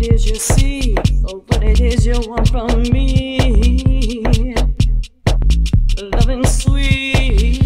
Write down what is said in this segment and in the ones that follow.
is you see, or what it is you want from me. Loving sweet.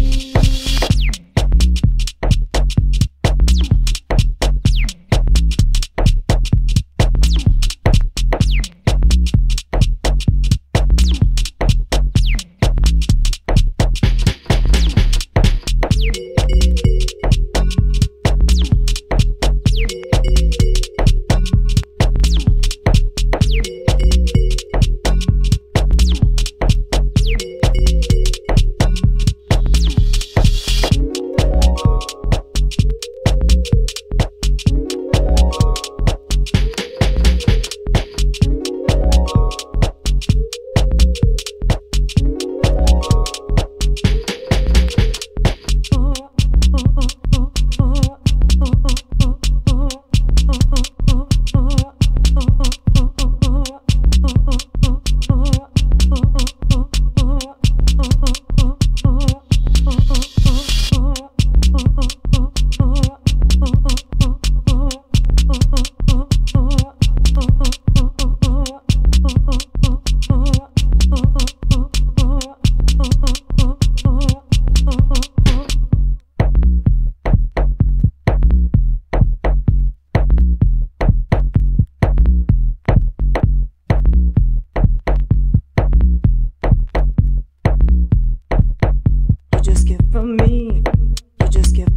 From me, you just give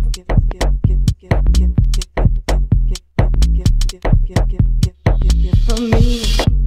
from me.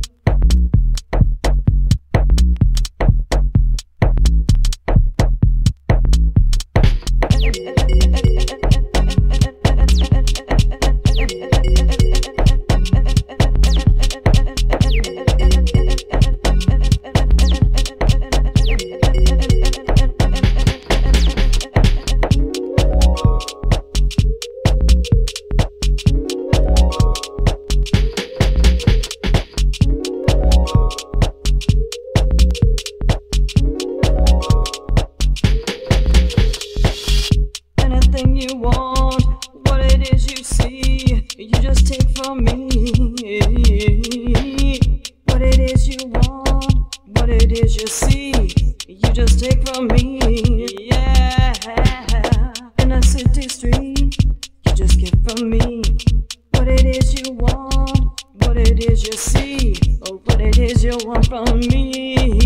Anything you want, what it is you see, you just take from me. What it is you want, what it is you see, you just take from me. Yeah, in a city street, you just get from me. What it is you want, what it is you see, or what it is you want from me.